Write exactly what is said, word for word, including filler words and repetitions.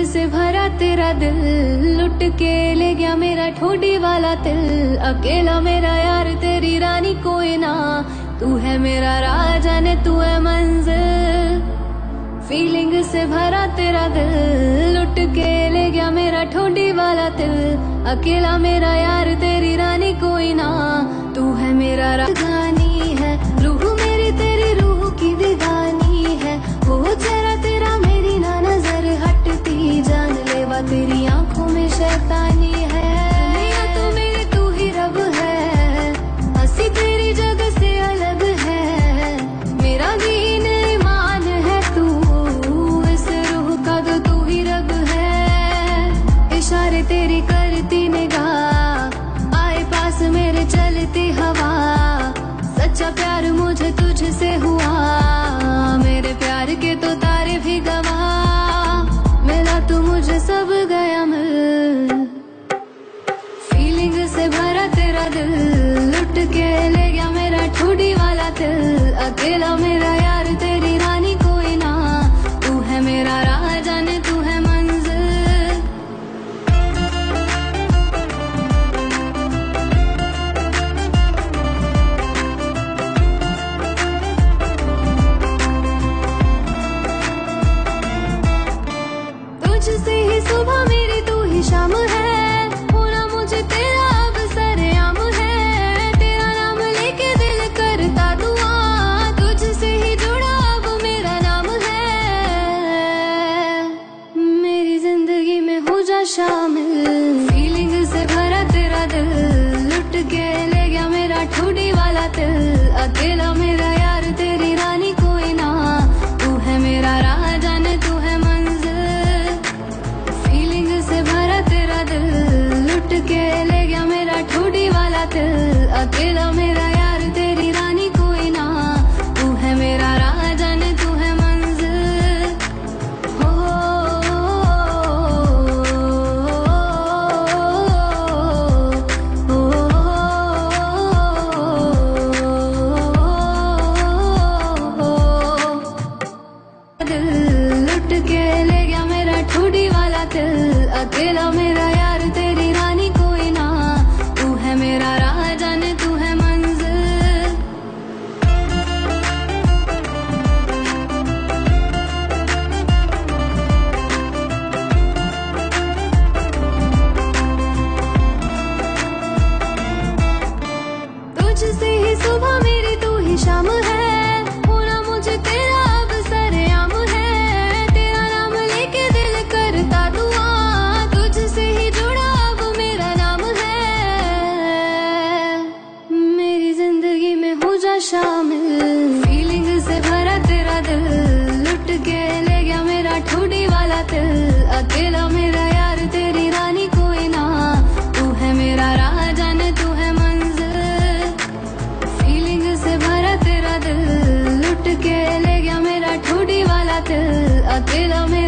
से भरा तेरा दिल लुट के ले गया मेरा ठोडी वाला दिल। अकेला मेरा यार तेरी रानी कोई ना, तू है मेरा राजा ने तू है मंजिल। फीलिंग से भरा तेरा दिल लुट के ले गया मेरा ठोडी वाला दिल। अकेला मेरा यार तेरी रानी कोई ना, तू है मेरा राजधानी है। रूह मेरी तेरी रूह की दीवानी है, वो चेहरा तेरा मेरी ना नजर हटती। जान लेवा तेरी आंखों में शैतानी है। दुनिया तो मेरी तू ही रब है, हंसी तेरी जगह से अलग है। मेरा दीन ईमान है तू, इस रूह का तो तू ही रब है। इशारे तेरी करती निगाह, आए पास मेरे चलती हवा। सच्चा प्यार मुझे तुझसे हुआ, मेरे प्यार के तो तारीफ ही गवा। मिला तू मुझे सब गया मिल, फीलिंग से भरा तेरा दिल लुट के ले गया मेरा ठोडी वाला दिल। अकेला मेरा यार तेरी रानी कोई ना, तू है मेरा राजा ने तू है मंजिल। तुझसे ही सुबह मेरी तू ही शाम है, होना मुझे तेरा अब सरेआम है। तेरा नाम लेके दिल करता दुआ, तुझसे ही जुड़ा अब मेरा नाम है। मेरी जिंदगी में हो जा शामिल, फीलिंग से भरा तेरा दिल लुट के ले गया मेरा ठोडी वाला दिल। अकेला मेरा यार तेरी रानी कोई ना, तू है मेरा राजा ने तू है मंजिल। फीलिंग से भरा तेरा दिल लुट के ले गया मेरा ठोडी वाला दिल। अकेला मेरा यार तेरी रानी कोई ना, तू है मेरा राजा ने तू है मंजिल। हो दिल लुट के ले गया मेरा ठोडी वाला दिल। अकेला मेरा यार तेरी रानी कोई ना, तू है मेरा राजा ने तू है मंजिल। तुझसे ही सुबह मेरी तू ही शाम है, होना मुझे तेरा अब सरेआम है। तेरा नाम लेके दिल करता दुआ, तुझसे ही जुड़ा अब मेरा नाम है। मेरी जिंदगी में हो जा शामिल, फीलिंग से भरा तेरा दिल लुट के ले गया मेरा ठोडी वाला दिल। अकेला मेरा यार तेरी रानी कोई ना, तू है मेरा राजा ने तू है मंजिल। फीलिंग से भरा तेरा दिल लुट के ले गया मेरा ठोडी वाला दिल। अकेला